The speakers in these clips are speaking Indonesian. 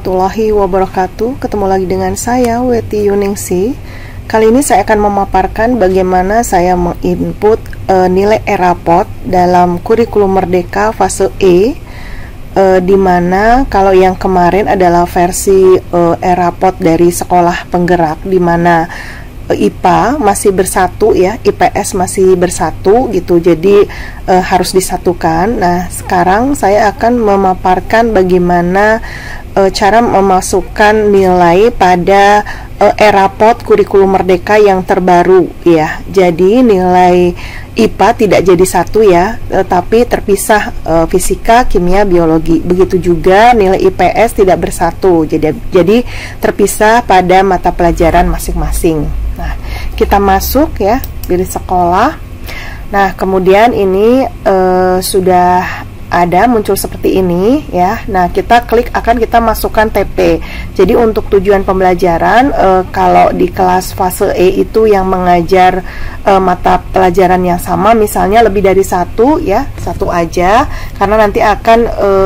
warahmatullahi wabarakatuh. Ketemu lagi dengan saya, Weti Yuningsi. Kali ini saya akan memaparkan bagaimana saya menginput nilai e-raport dalam kurikulum Merdeka fase E, di mana kalau yang kemarin adalah versi e-raport dari sekolah penggerak, di mana IPA masih bersatu ya, IPS masih bersatu gitu, jadi harus disatukan. Nah, sekarang saya akan memaparkan bagaimana cara memasukkan nilai pada e-raport kurikulum Merdeka yang terbaru ya. Jadi nilai IPA tidak jadi satu ya, tapi terpisah, fisika, kimia, biologi. Begitu juga nilai IPS tidak bersatu, jadi terpisah pada mata pelajaran masing-masing. Nah, kita masuk ya, pilih sekolah. Nah, kemudian ini sudah ada muncul seperti ini ya. Nah, kita klik, akan kita masukkan TP. Jadi untuk tujuan pembelajaran, kalau di kelas fase E itu yang mengajar mata pelajaran yang sama, misalnya lebih dari satu ya, satu aja, karena nanti akan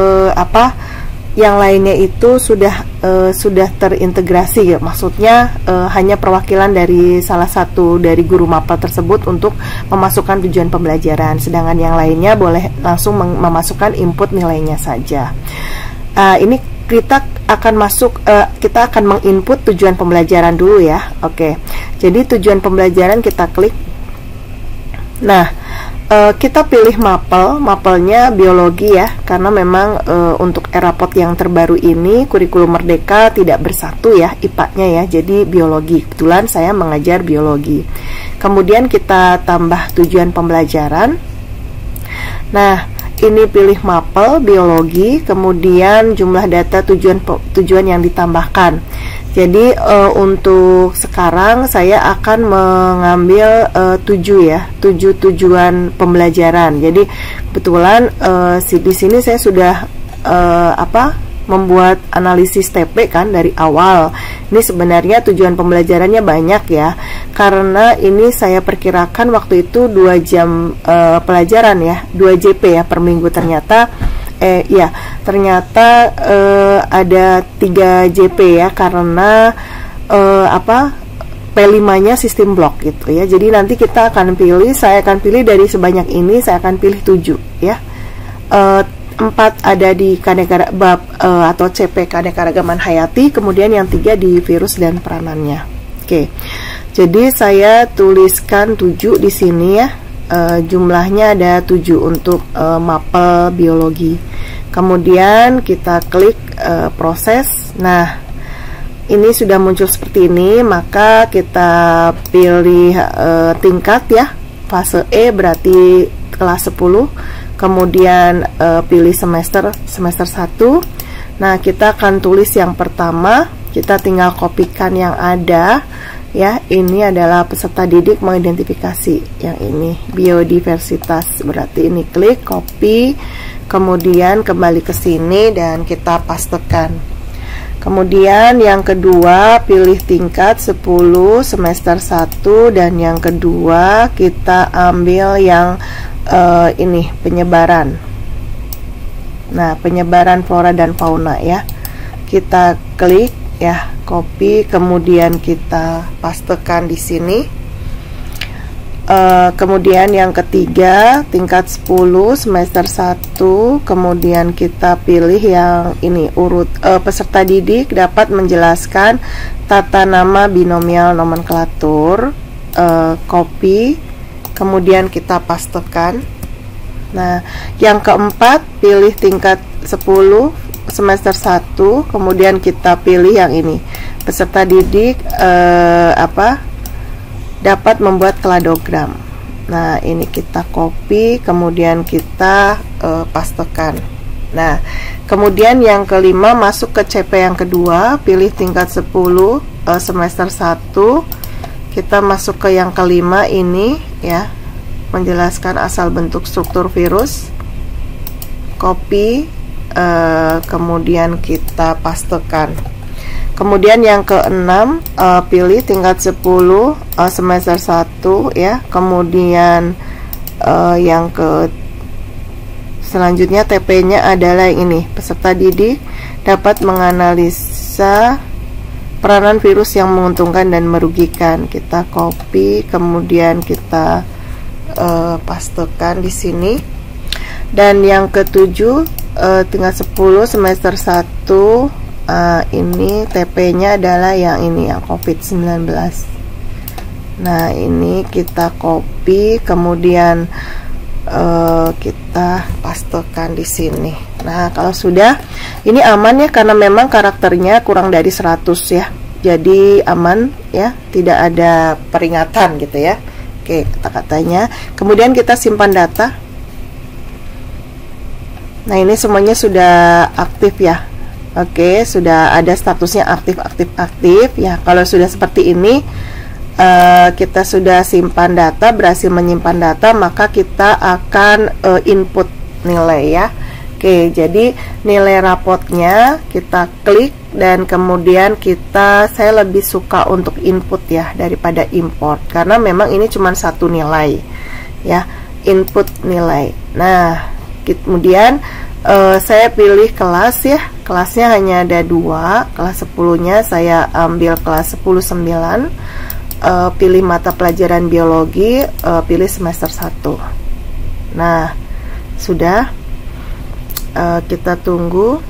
yang lainnya itu sudah terintegrasi ya, maksudnya hanya perwakilan dari salah satu dari guru mapel tersebut untuk memasukkan tujuan pembelajaran, sedangkan yang lainnya boleh langsung memasukkan input nilainya saja. Ini kita akan kita akan menginput tujuan pembelajaran dulu ya. Oke, jadi tujuan pembelajaran kita klik. Nah, kita pilih mapelnya biologi ya, karena memang untuk e-raport yang terbaru ini kurikulum Merdeka tidak bersatu ya IPA-nya ya, jadi biologi. Kebetulan saya mengajar biologi. Kemudian kita tambah tujuan pembelajaran. Nah, ini pilih mapel biologi, kemudian jumlah data tujuan yang ditambahkan. Jadi untuk sekarang saya akan mengambil 7 tujuan pembelajaran. Jadi kebetulan di sini saya sudah membuat analisis TP kan dari awal. Ini sebenarnya tujuan pembelajarannya banyak ya, karena ini saya perkirakan waktu itu 2 jam pelajaran ya, 2 JP ya per minggu. Ternyata ada 3 JP ya, karena P5-nya sistem blok gitu ya. Jadi nanti saya akan pilih dari sebanyak ini, saya akan pilih 7 ya. 4 ada di bab atau CP keanekaragaman hayati, kemudian yang 3 di virus dan peranannya. Oke. Jadi saya tuliskan 7 di sini ya. Jumlahnya ada 7 untuk mapel biologi. Kemudian kita klik proses. Nah, ini sudah muncul seperti ini, maka kita pilih tingkat ya, fase E berarti kelas 10. Kemudian pilih semester 1. Nah, kita akan tulis yang pertama, kita tinggal kopikan yang ada ya. Ini adalah peserta didik mengidentifikasi, yang ini biodiversitas, berarti ini klik copy, kemudian kembali ke sini dan kita pastekan. Kemudian yang kedua pilih tingkat 10 semester 1, dan yang kedua kita ambil yang ini penyebaran. Nah, penyebaran flora dan fauna ya. Kita klik ya, copy, kemudian kita pastekan di sini. Kemudian yang ketiga tingkat 10 semester 1, kemudian kita pilih yang ini urut peserta didik dapat menjelaskan tata nama binomial nomenklatur, copy, kemudian kita pastekan. Nah, yang keempat pilih tingkat 10 semester 1, kemudian kita pilih yang ini peserta didik dapat membuat kladogram. Nah, ini kita copy, kemudian kita pastekan. Nah, kemudian yang kelima masuk ke CP yang kedua, pilih tingkat 10 semester 1, kita masuk ke yang kelima ini ya, menjelaskan asal bentuk struktur virus, copy, kemudian kita pastekan. Kemudian yang keenam pilih tingkat 10 semester 1 ya. Kemudian yang selanjutnya TP-nya adalah yang ini peserta didik dapat menganalisa peranan virus yang menguntungkan dan merugikan. Kita copy, kemudian kita pastekan di sini. Dan yang ketujuh, tingkat 10 semester 1, ini TP-nya adalah yang ini, yang COVID-19. Nah, ini kita copy, kemudian kita pastekan di sini. Nah, kalau sudah, ini aman ya, karena memang karakternya kurang dari 100 ya. Jadi aman ya, tidak ada peringatan gitu ya. Oke, kata-katanya. Kemudian kita simpan data. Nah, ini semuanya sudah aktif ya. Oke, sudah ada statusnya aktif ya. Kalau sudah seperti ini, kita sudah simpan data, berhasil menyimpan data, maka kita akan input nilai ya. Oke, jadi nilai rapotnya kita klik, dan kemudian saya lebih suka untuk input ya daripada import, karena memang ini cuma satu nilai ya, input nilai. Nah, kemudian saya pilih kelas ya, kelasnya hanya ada 2, kelas 10-nya saya ambil kelas 10-9. Pilih mata pelajaran biologi, pilih semester 1. Nah, sudah, kita tunggu.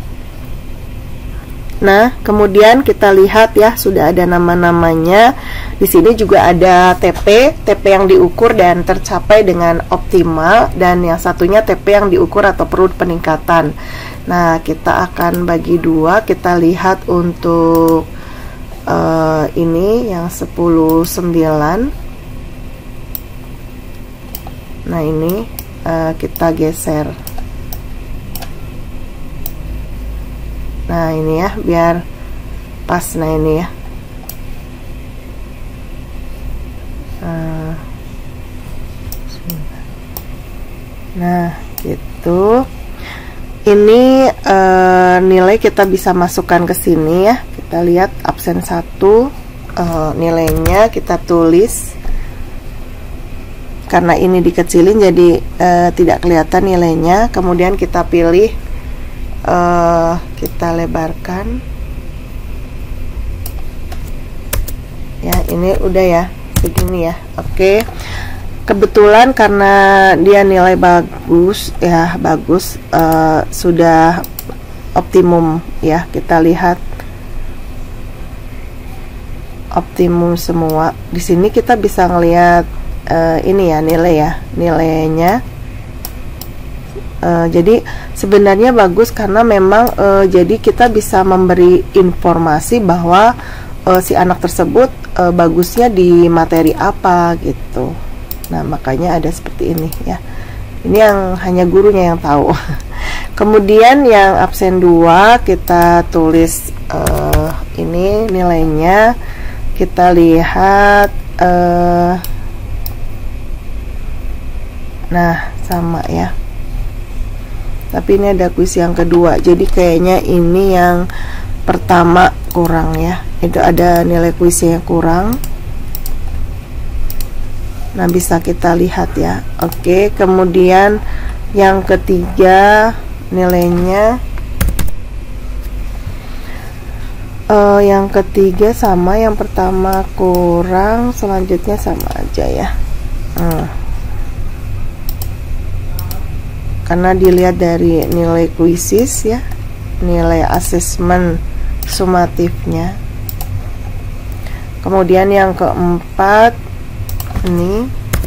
Nah, kemudian kita lihat ya, sudah ada nama-namanya. Di sini juga ada TP yang diukur dan tercapai dengan optimal, dan yang satunya TP yang diukur atau perlu peningkatan. Nah, kita akan bagi 2, kita lihat untuk ini yang 10-9. Nah, ini kita geser. Nah, ini ya, biar pas. Nah, ini ya. Nah, gitu. Ini nilai kita bisa masukkan ke sini ya. Kita lihat absen 1, nilainya kita tulis. Karena ini dikecilin, jadi tidak kelihatan nilainya. Kemudian kita pilih, kita lebarkan. Ya, ini udah ya, begini ya. Oke. Kebetulan karena dia nilai bagus ya, sudah optimum ya. Kita lihat optimum semua. Di sini kita bisa ngelihat ini ya, nilainya. Jadi sebenarnya bagus karena memang jadi kita bisa memberi informasi bahwa si anak tersebut bagusnya di materi apa gitu. Nah, makanya ada seperti ini ya. Ini yang hanya gurunya yang tahu. Kemudian yang absen 2 kita tulis ini nilainya. Kita lihat nah, sama ya. Tapi ini ada kuis yang kedua. Jadi kayaknya ini yang pertama kurang ya. Itu ada nilai kuisnya yang kurang. Nah, bisa kita lihat ya. Oke, kemudian yang ketiga nilainya yang ketiga sama, yang pertama kurang, selanjutnya sama aja ya. Karena dilihat dari nilai kuisis ya, nilai asesmen sumatifnya. Kemudian yang keempat, ini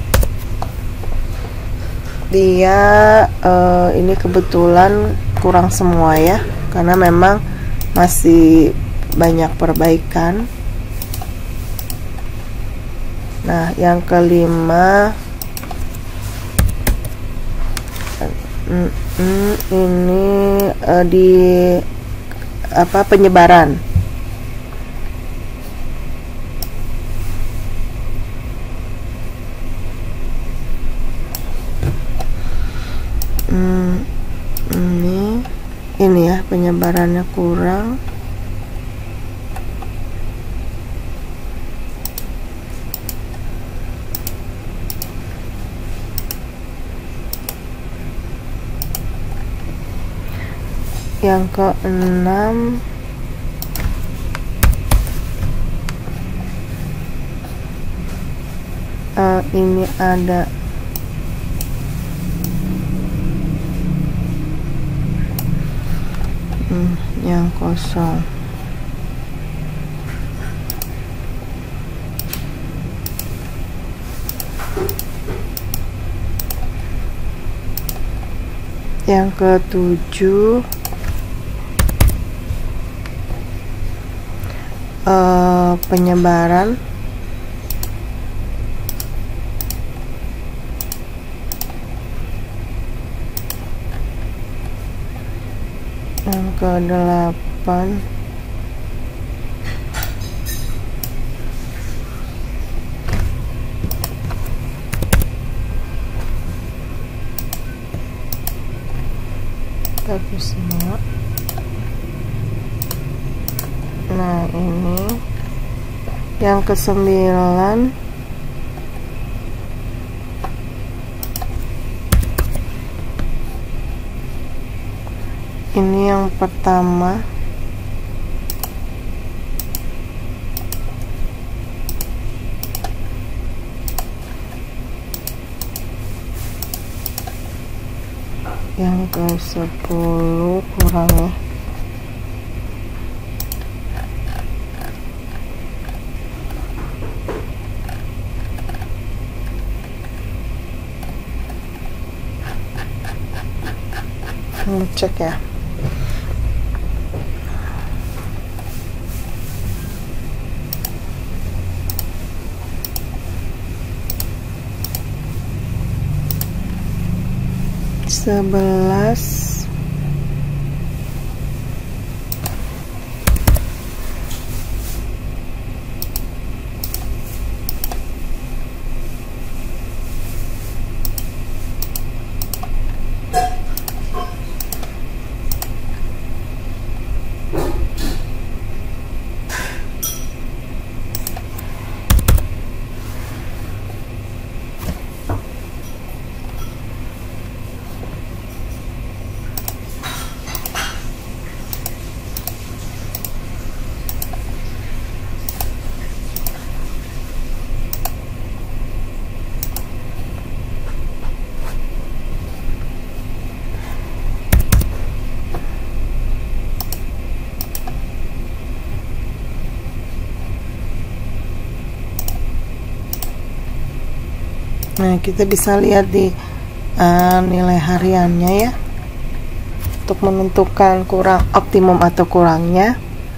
dia ini kebetulan kurang semua ya, karena memang masih banyak perbaikan. Nah, yang kelima ini di penyebaran. Ini ya, penyebarannya kurang. Yang keenam ini ada yang kosong. Yang ketujuh penyebaran. Yang kedelapan tapi semua. Nah, ini yang kesembilan ini yang pertama. Yang ke-10 kurang ya. Cek ya. Sebelas Nah, kita bisa lihat di nilai hariannya ya, untuk menentukan kurang optimum atau kurangnya.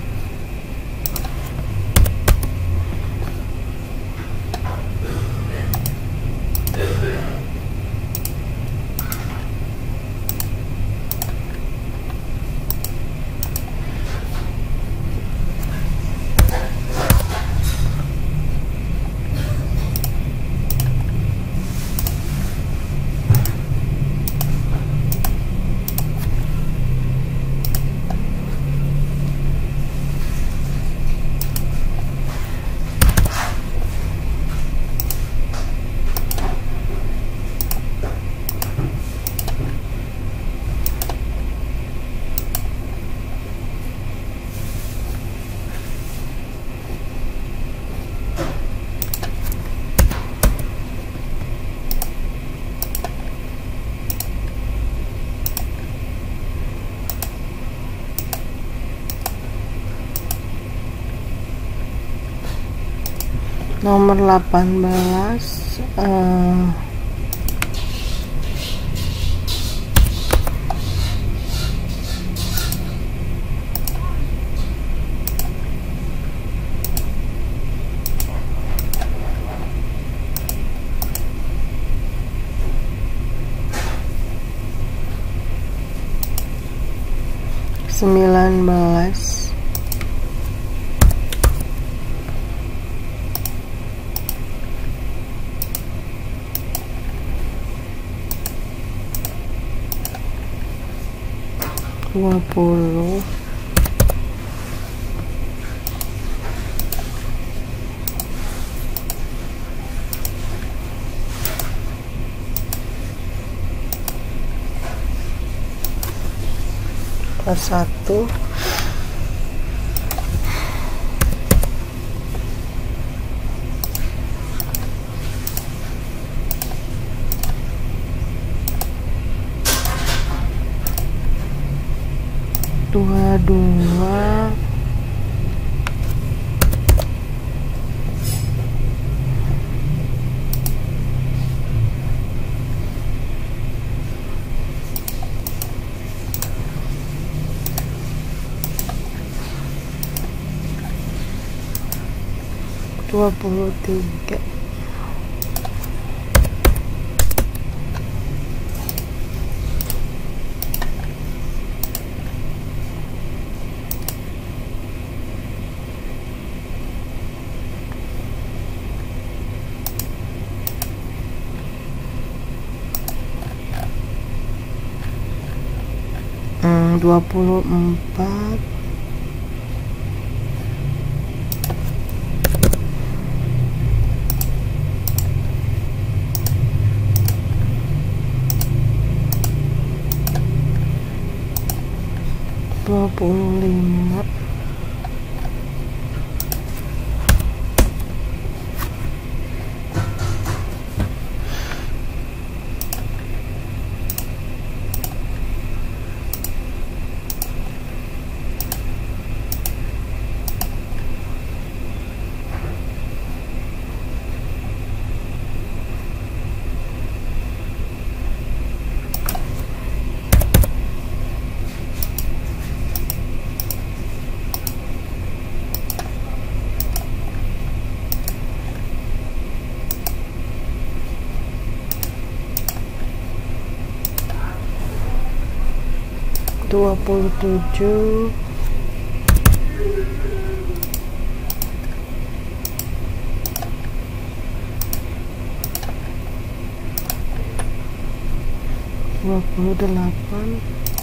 Nomor 18 19 20 25 plus 1 22 23 24 25 27 28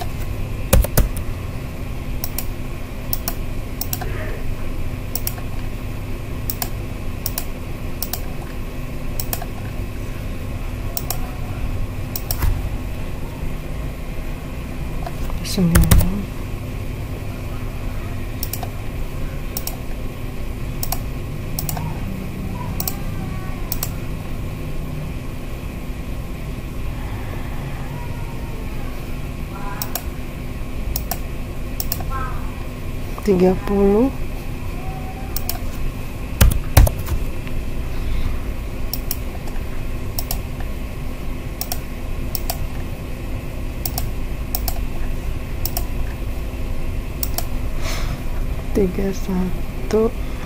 9 30 31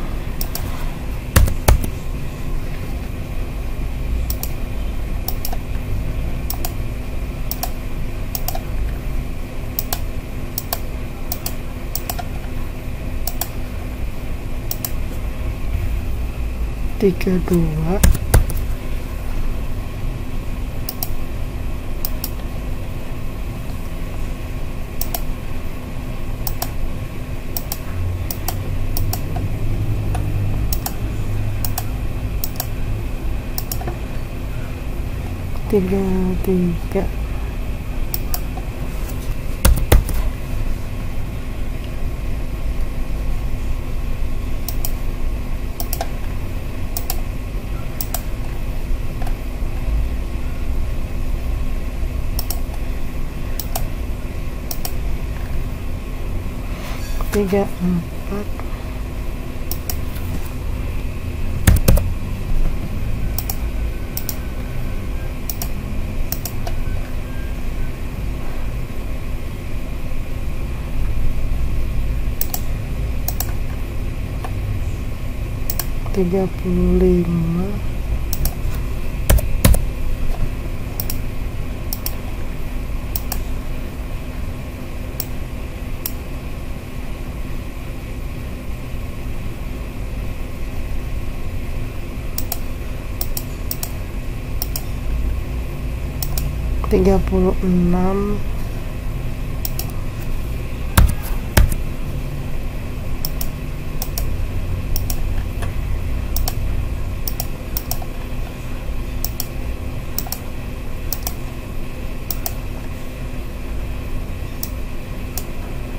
32 33 34 35 36 37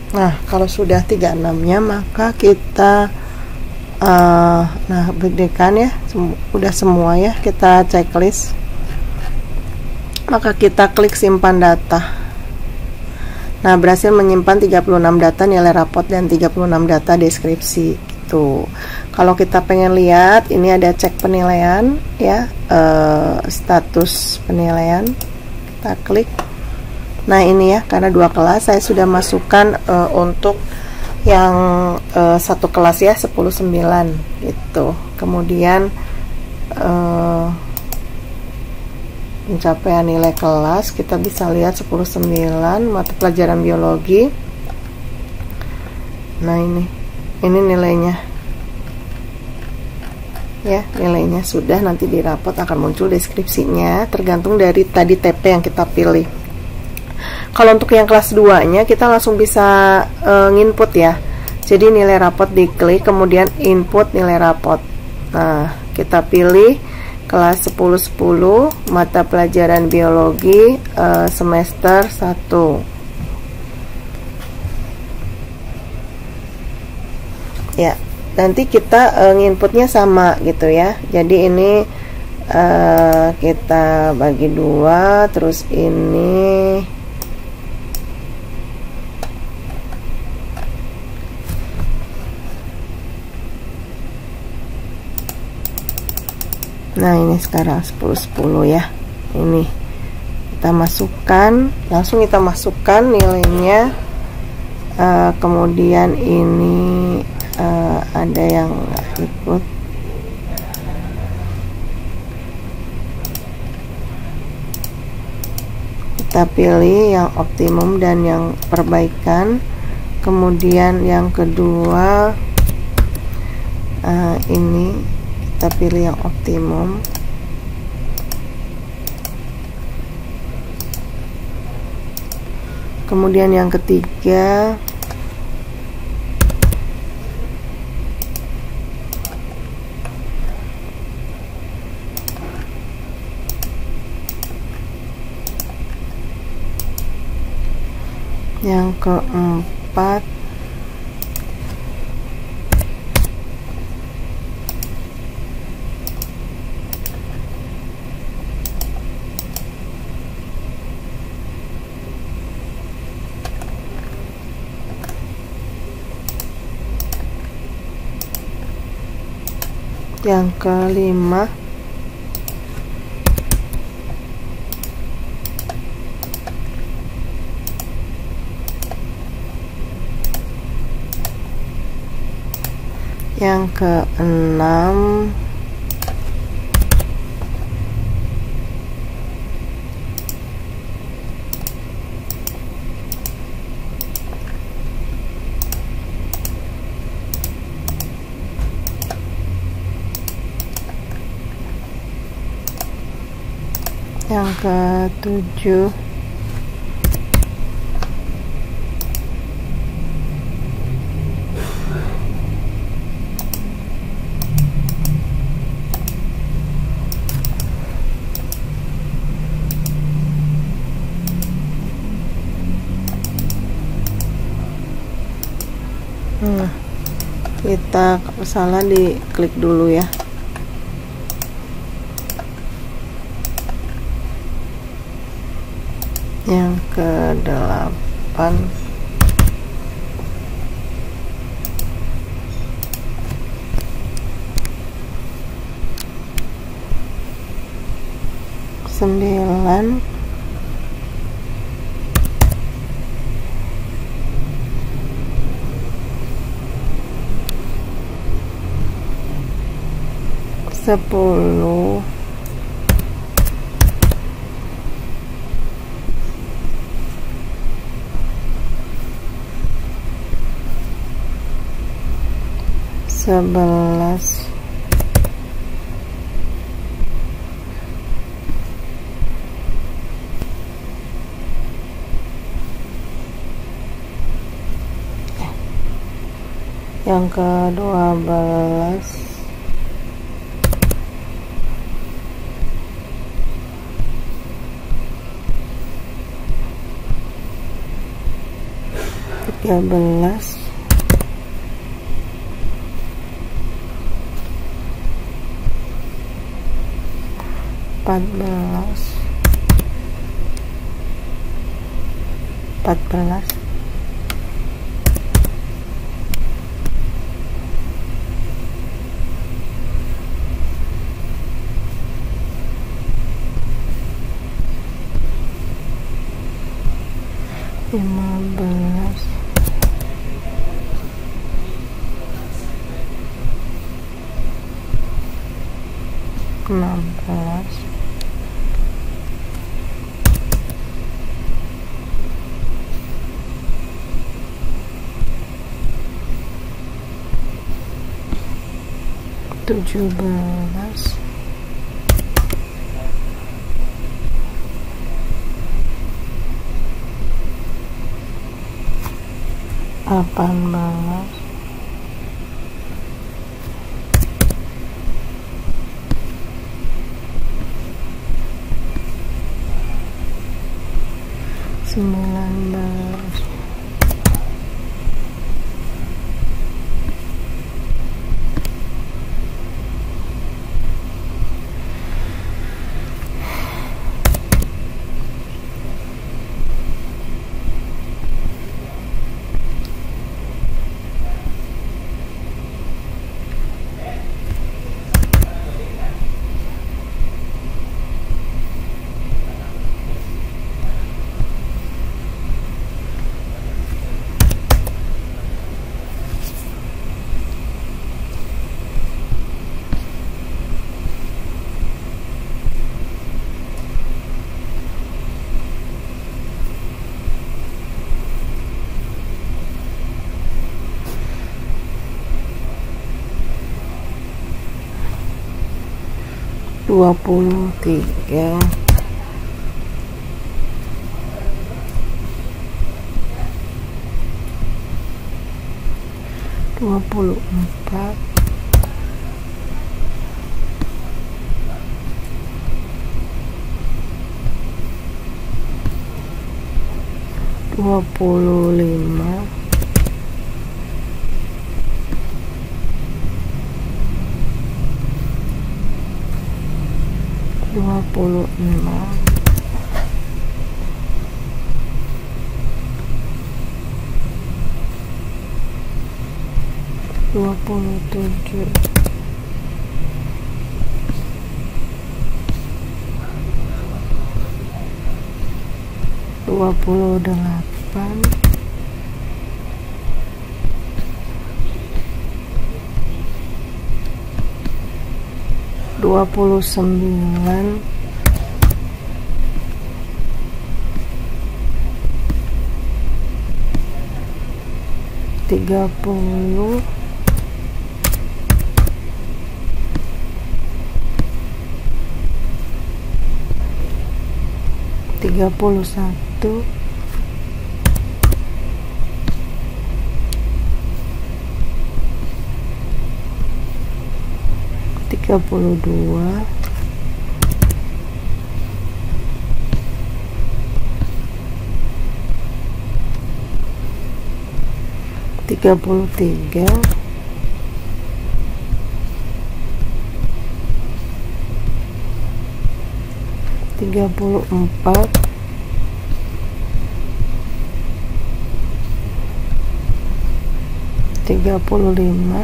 Nah, kalau sudah 36-nya maka kita nah kan ya, udah semua ya, kita checklist. Maka kita klik simpan data. Nah, berhasil menyimpan 36 data nilai rapot dan 36 data deskripsi gitu. Kalau kita pengen lihat, ini ada cek penilaian ya, status penilaian. Kita klik. Nah, ini ya, karena 2 kelas saya sudah masukkan untuk yang 1 kelas ya, 10/9 gitu. Kemudian pencapaian nilai kelas kita bisa lihat 10/9 mata pelajaran biologi. Nah, ini nilainya ya, nilainya sudah, nanti di rapot akan muncul deskripsinya tergantung dari tadi TP yang kita pilih. Kalau untuk yang kelas 2 nya kita langsung bisa nginput ya, jadi nilai rapot diklik, kemudian input nilai rapot. Nah, kita pilih kelas 10/10 mata pelajaran biologi semester 1 ya. Nanti kita nginputnya sama gitu ya, jadi ini kita bagi 2, terus ini nah, ini sekarang 10/10 ya. Ini kita masukkan, langsung kita masukkan nilainya. Kemudian ini ada yang nggak ikut. Kita pilih yang optimum dan yang perbaikan. Kemudian yang kedua ini kita pilih yang optimum. Kemudian yang ketiga yang keempat yang kelima yang keenam yang ketujuh kita salah diklik dulu ya. Yang ke-8 9 10 11 yang ke-12 13 13, 14, 15, 16, 17, 18, 19, 23, 24, 25, 26, 27, 28, 29, 30, 31, 32, 33, 34, 35,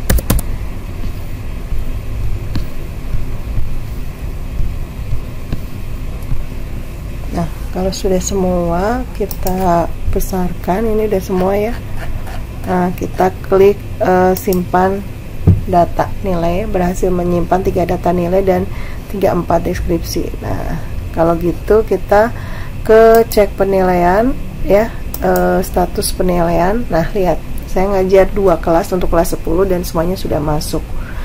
nah kalau sudah semua kita besarkan, ini udah semua ya. Nah kita klik simpan data nilai, berhasil menyimpan 3 data nilai dan 34 deskripsi. Nah kalau gitu kita ke cek penilaian ya, status penilaian. Nah lihat, saya ngajar 2 kelas untuk kelas 10 dan semuanya sudah masuk.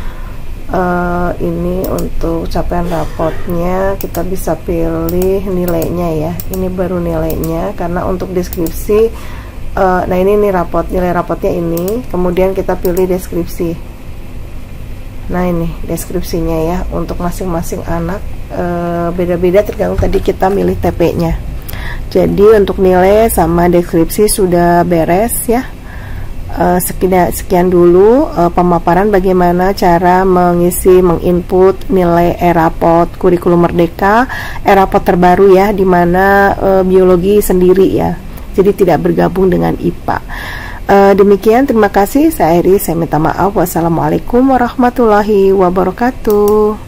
Ini untuk capaian rapotnya kita bisa pilih nilainya ya, ini baru nilainya, karena untuk deskripsi nah ini nih rapot, nilai rapotnya ini, kemudian kita pilih deskripsi. Nah ini deskripsinya ya, untuk masing-masing anak beda-beda tergantung tadi kita milih TP nya. Jadi untuk nilai sama deskripsi sudah beres ya. Sekian dulu pemaparan bagaimana cara menginput nilai e-raport kurikulum merdeka, e-raport terbaru ya, dimana biologi sendiri ya, jadi tidak bergabung dengan IPA. Demikian, terima kasih. Saya Iris, saya minta maaf. Wassalamualaikum warahmatullahi wabarakatuh.